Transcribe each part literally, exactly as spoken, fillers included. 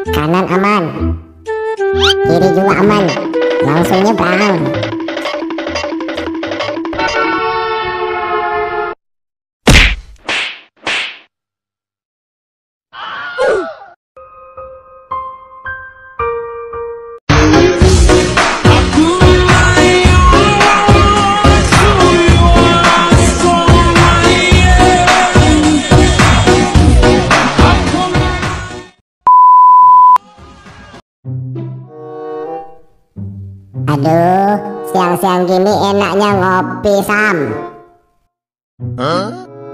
Kanan aman, kiri juga aman, langsung nyebrang. Aduh, siang-siang gini enaknya ngopi, Sam. Hah?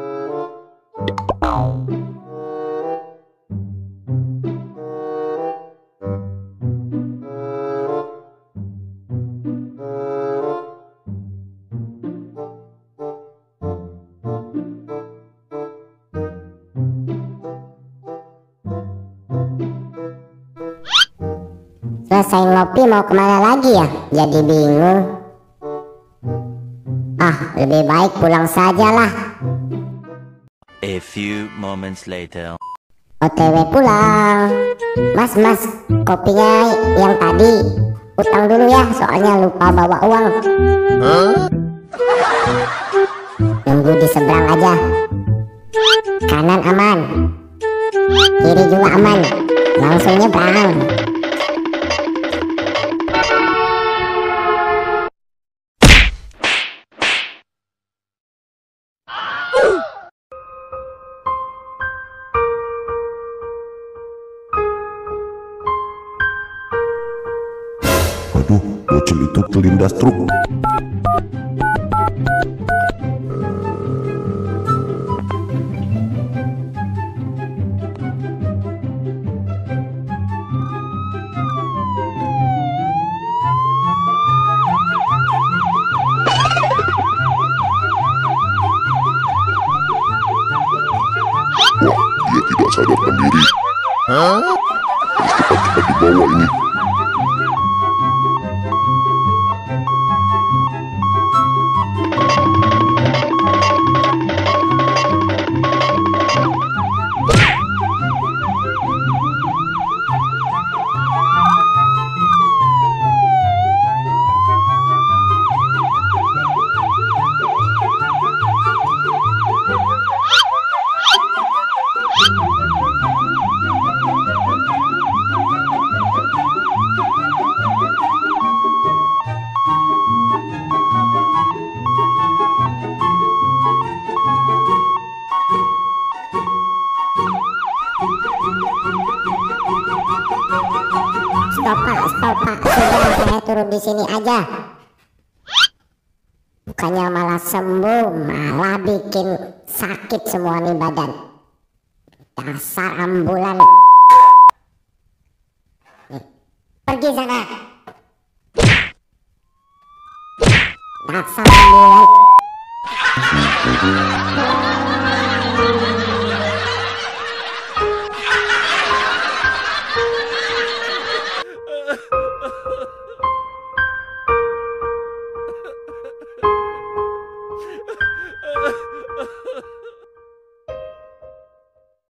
Selesai ngopi mau kemana lagi ya? Jadi bingung. Ah, lebih baik pulang sajalah. A few moments later. O T W pulang. Mas, mas, kopinya yang tadi utang dulu ya, soalnya lupa bawa uang. Hah? Nunggu di seberang aja. Kanan aman, kiri juga aman, langsung nyebrang. Aduh, bocil itu terlindas truk. Wah, dia tidak sadarkan diri. Hah? Harus cepat-cepat dibawa ini. Stop pak, stop pak, sudah saya turun di sini aja. Bukannya malah sembuh, malah bikin sakit semua nih badan. Dasar ambulan. Nih, pergi sana. Dasar ambulan.